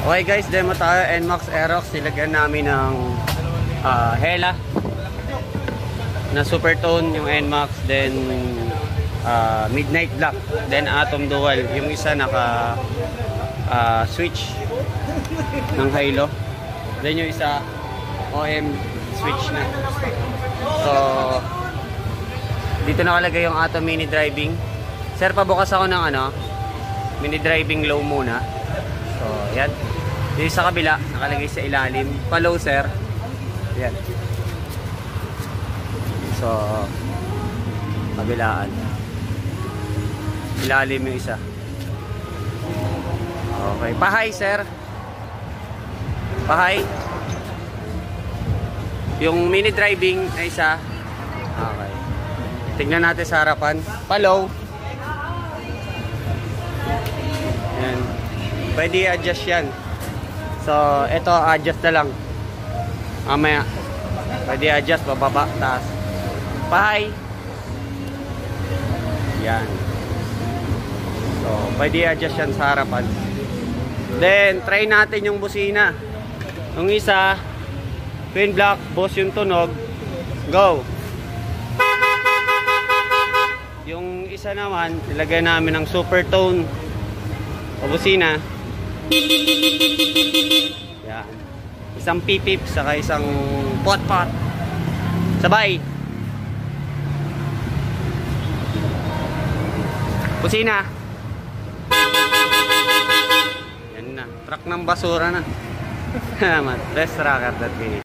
Okay guys, demo tayo NMAX Aerox. Silagyan namin ng Hella na Supertone yung NMAX, then Midnight Black, then Atom Dual. Yung isa naka switch ng Halo, then yung isa OM switch na. So dito nakalagay yung Atom Mini Driving. Sir, pabukas ako ng Mini Driving low muna. So yan, dito sa kabila nakalagay sa ilalim pa low, sir. Yan. So kabilaan, ilalim yung isa. Okay, pahay sir, pahay. Yung mini driving ay isa. Okay, tignan natin sa harapan, pa-low. Yan, pwede i-adjust yan. So ito, adjust na lang mamaya. Pwede i-adjust, bababa, taas. Pahay. Yan. So pwede i-adjust yan sa harapan. Then try natin yung busina. Yung isa twin block, boss yung tunog, go. Yung isa naman ilagay namin ng Supertone o busina. Yan. Isang pipip saka isang pot-pot. Sabay. Busina. Yan na. Truck ng basura na. Salamat. Best Tracker.ph